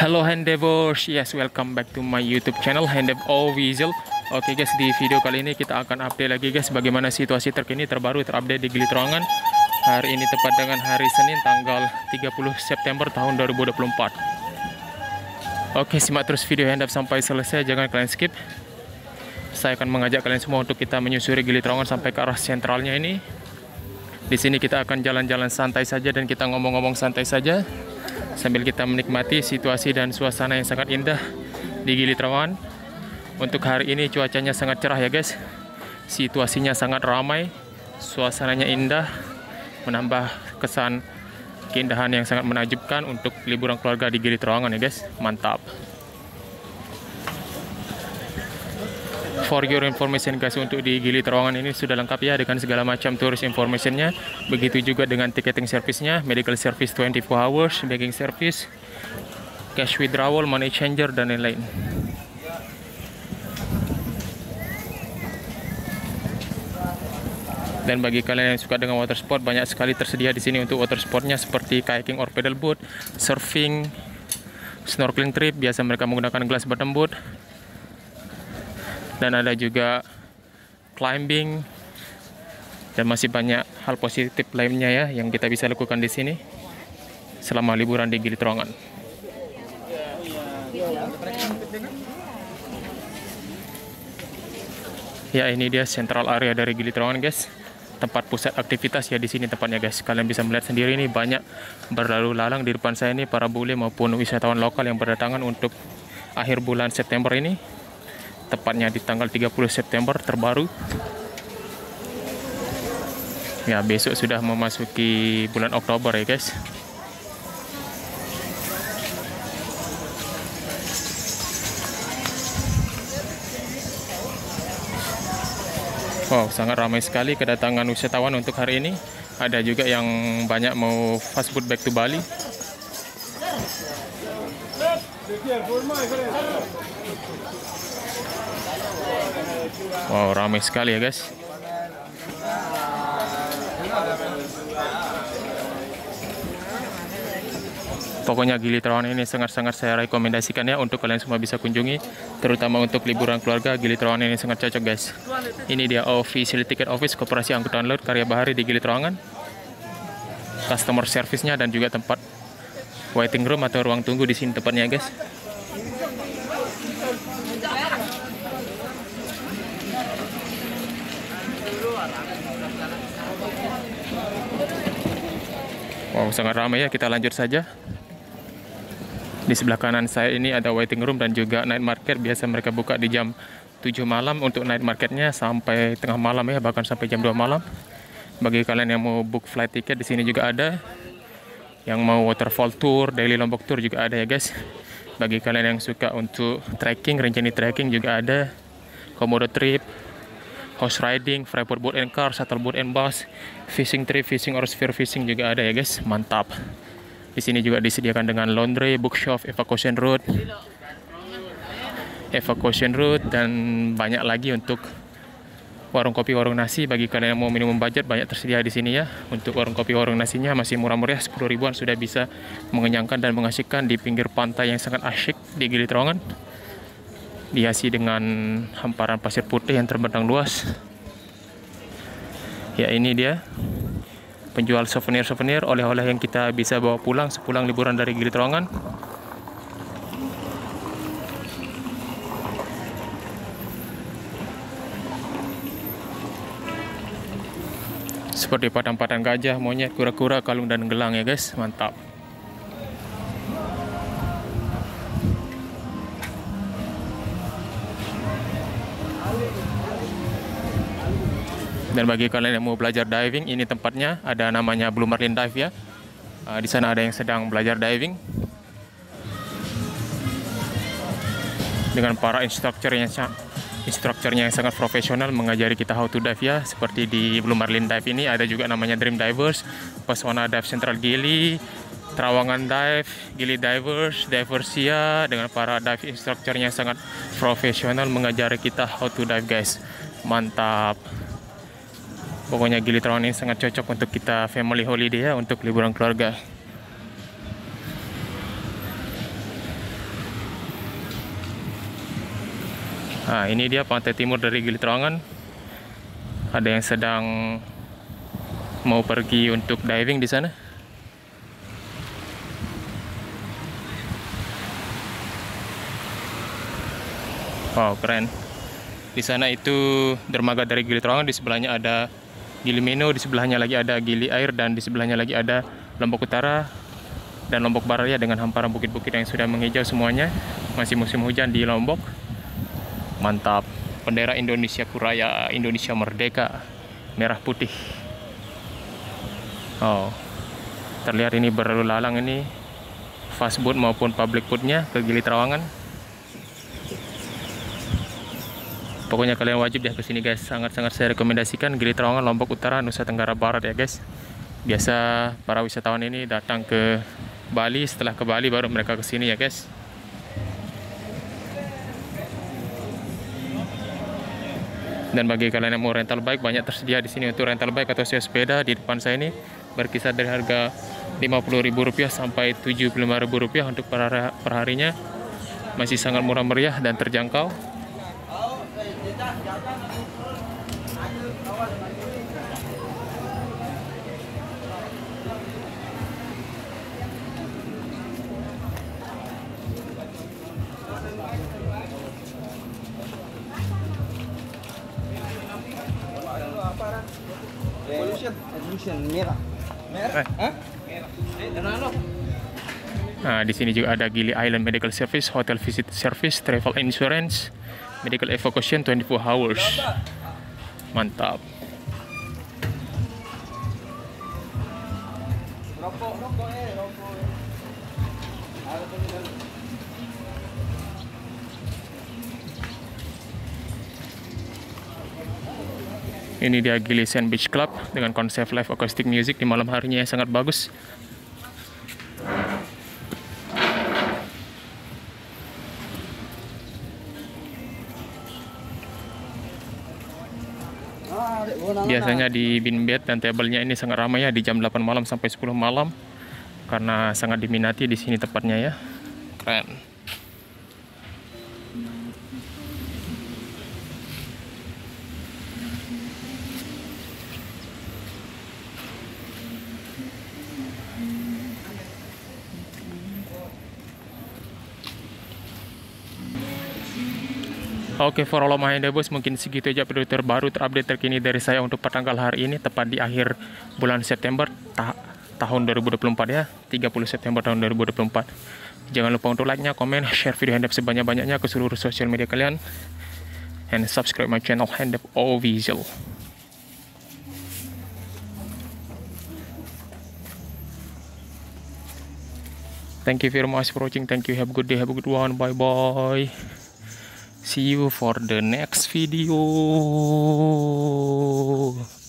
Hello Handevors, yes welcome back to my YouTube channel Handev Official. Oke guys, di video kali ini kita akan update lagi guys bagaimana situasi terkini terbaru terupdate di Gili Trawangan. Hari ini tepat dengan hari Senin tanggal 30 September tahun 2024. Oke, simak terus video Handev sampai selesai, jangan kalian skip. Saya akan mengajak kalian semua untuk kita menyusuri Gili Trawangan sampai ke arah sentralnya ini. Di sini kita akan jalan-jalan santai saja dan kita ngomong-ngomong santai saja sambil kita menikmati situasi dan suasana yang sangat indah di Gili Trawangan. Untuk hari ini cuacanya sangat cerah ya guys. Situasinya sangat ramai, suasananya indah, menambah kesan keindahan yang sangat menakjubkan untuk liburan keluarga di Gili Trawangan ya guys. Mantap. For your information guys, untuk di Gili Trawangan ini sudah lengkap ya dengan segala macam tourist informationnya. Begitu juga dengan ticketing service-nya, medical service 24 hours, banking service, cash withdrawal, money changer, dan lain-lain. Dan bagi kalian yang suka dengan water sport, banyak sekali tersedia di sini untuk water sportnya seperti kayaking or pedal boat, surfing, snorkeling trip. Biasa mereka menggunakan glass bottom boat. Dan ada juga climbing dan masih banyak hal positif lainnya ya yang kita bisa lakukan di sini selama liburan di Gili Trawangan. Ya, ini dia central area dari Gili Trawangan guys. Tempat pusat aktivitas ya di sini tempatnya guys. Kalian bisa melihat sendiri ini banyak berlalu lalang di depan saya ini para bule maupun wisatawan lokal yang berdatangan untuk akhir bulan September ini. Tepatnya di tanggal 30 September terbaru. Ya, besok sudah memasuki bulan Oktober ya guys. Wow, sangat ramai sekali kedatangan wisatawan untuk hari ini. Ada juga yang banyak mau fast food back to Bali. Wow, ramai sekali ya guys. Pokoknya Gili Trawangan ini sangat-sangat saya rekomendasikan ya untuk kalian semua bisa kunjungi, terutama untuk liburan keluarga. Gili Trawangan ini sangat cocok guys. Ini dia official ticket office Koperasi Angkutan Laut Karya Bahari di Gili Trawangan. Customer service-nya dan juga tempat waiting room atau ruang tunggu di sini tempatnya guys. Wow, sangat ramai ya. Kita lanjut saja. Di sebelah kanan saya ini ada waiting room dan juga night market. Biasa mereka buka di jam 7 malam untuk night marketnya sampai tengah malam ya, bahkan sampai jam 2 malam. Bagi kalian yang mau book flight ticket di sini juga ada. Yang mau waterfall tour, daily Lombok tour juga ada ya guys. Bagi kalian yang suka untuk trekking, Rinjani trekking juga ada. Komodo trip, horse riding, freeboard boat and car, shuttle boat and bus, fishing trip, fishing or spear fishing juga ada ya guys. Mantap. Di sini juga disediakan dengan laundry, bookshop, evacuation route, dan banyak lagi untuk warung kopi, warung nasi. Bagi kalian yang mau minimum budget, banyak tersedia di sini ya. Untuk warung kopi, warung nasinya masih murah-murah, 10 ribuan sudah bisa mengenyangkan dan mengasihkan di pinggir pantai yang sangat asyik di Gili Trawangan. Dihiasi dengan hamparan pasir putih yang terbentang luas. Ya, ini dia penjual souvenir-souvenir, oleh-oleh yang kita bisa bawa pulang sepulang liburan dari Gili Trawangan. Seperti padang-padang gajah, monyet, kura-kura, kalung, dan gelang ya guys. Mantap. Dan bagi kalian yang mau belajar diving, ini tempatnya ada namanya Blue Marlin Dive ya. Di sana ada yang sedang belajar diving dengan para instrukturnya yang sangat profesional mengajari kita how to dive ya. Seperti di Blue Marlin Dive ini ada juga namanya Dream Divers, Pesona Dive Central Gili, Trawangan Dive, Gili Divers, Diversia, dengan para dive instrukturnya yang sangat profesional mengajari kita how to dive guys. Mantap. Pokoknya Gili Trawangan ini sangat cocok untuk kita family holiday ya, untuk liburan keluarga. Nah, ini dia pantai timur dari Gili Trawangan. Ada yang sedang mau pergi untuk diving di sana. Wow, keren. Di sana itu dermaga dari Gili Trawangan, di sebelahnya ada Gili Meno, di sebelahnya lagi ada Gili Air, dan di sebelahnya lagi ada Lombok Utara dan Lombok Barat ya, dengan hamparan bukit-bukit yang sudah menghijau semuanya. Masih musim hujan di Lombok. Mantap. Bendera Indonesia Kuraya, Indonesia Merdeka, merah putih. Oh, terlihat ini berlalu lalang ini fast boat maupun public boatnya ke Gili Trawangan. Pokoknya kalian wajib deh kesini guys, sangat-sangat saya rekomendasikan Gili Trawangan, Lombok Utara, Nusa Tenggara Barat ya guys. Biasa para wisatawan ini datang ke Bali, setelah ke Bali baru mereka kesini ya guys. Dan bagi kalian yang mau rental bike, banyak tersedia di sini untuk rental bike atau sewa sepeda. Di depan saya ini berkisar dari harga Rp50.000 sampai Rp75.000 untuk perharinya. Masih sangat murah meriah dan terjangkau. Nah, di sini juga ada Gili Island Medical Service, Hotel Visit Service, Travel Insurance, Medical Evacuation 24 hours. Mantap. Ini dia Gili Sand Beach Club dengan konsep live acoustic music di malam harinya yang sangat bagus. Biasanya di bin bed dan tablenya ini sangat ramai ya di jam 8 malam sampai 10 malam karena sangat diminati di sini tempatnya ya. Keren. Oke, for all of my endeavors, mungkin segitu aja video terbaru terupdate terkini dari saya untuk pertanggal hari ini, tepat di akhir bulan September tahun 2024 ya, 30 September tahun 2024. Jangan lupa untuk like-nya, komen, share video Handap sebanyak-banyaknya ke seluruh sosial media kalian, and subscribe my channel Handap Official. Thank you very much for watching. Thank you. Have a good day. Have a good one. Bye bye. See you for the next video.